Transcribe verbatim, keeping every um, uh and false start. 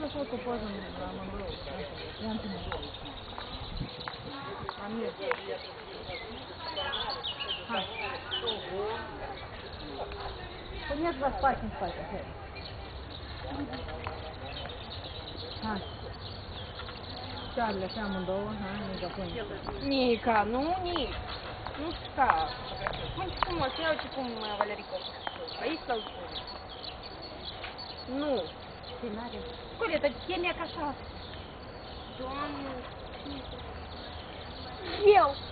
foto poză la amândouă. Ia întâlnit. Amir. Hai. Puneți la spate, în spate. Hai. Hai. Cearele așa amândouă. Hai, Nica, pune. Nica, nu, Nic. Nu sta. Pune frumos, ia uite cum Valerica a făcut. Aici să-l pune. Nu. Scenariu. Coleta, tine ca așa. Doamne. Eu.